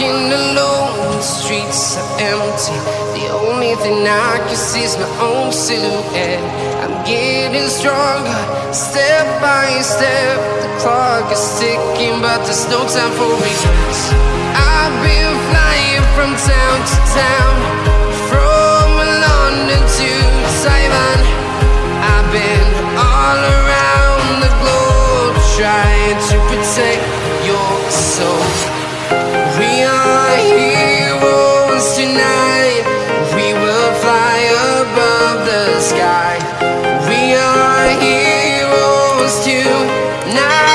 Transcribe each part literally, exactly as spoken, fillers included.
Walking alone, the streets are empty. The only thing I can see is my own silhouette. I'm getting stronger, step by step. The clock is ticking, but there's no time for regrets. I've been flying from town to town, from London to Taiwan. I've been all around the globe, trying to protect your soul. We are heroes tonight. We will fly above the sky. We are heroes tonight.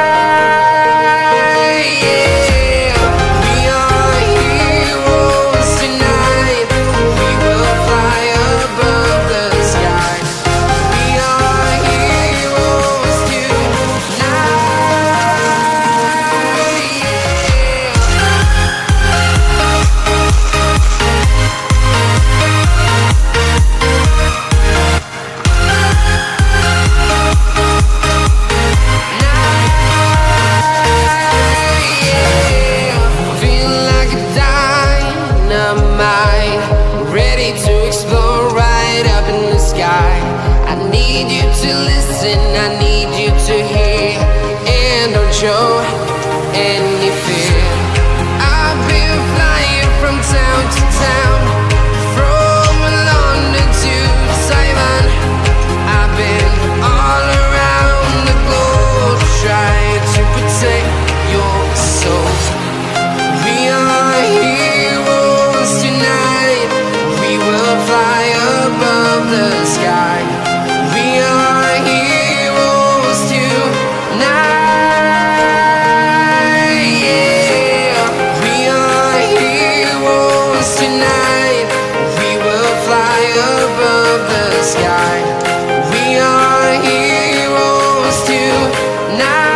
Yeah. We are heroes tonight. We will fly above the sky. We are heroes tonight. I need you to hear and don't show any fear. I've been flying from town to town, from London to Taiwan. I've been all around the globe, trying to protect your soul. We are heroes tonight. We will fly above the sky. We are heroes tonight. Yeah. We are heroes tonight. We will fly above the sky. We are heroes tonight.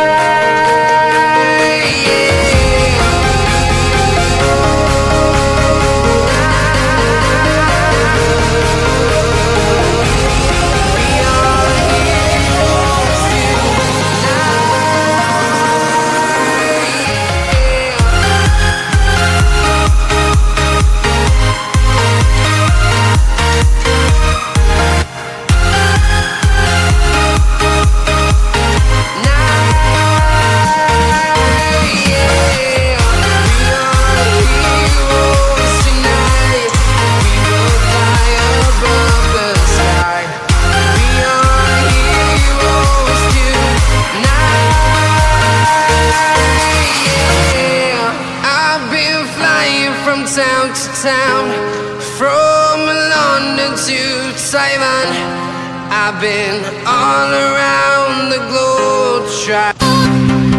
From town to town, from London to Taiwan. I've been all around the globe, trying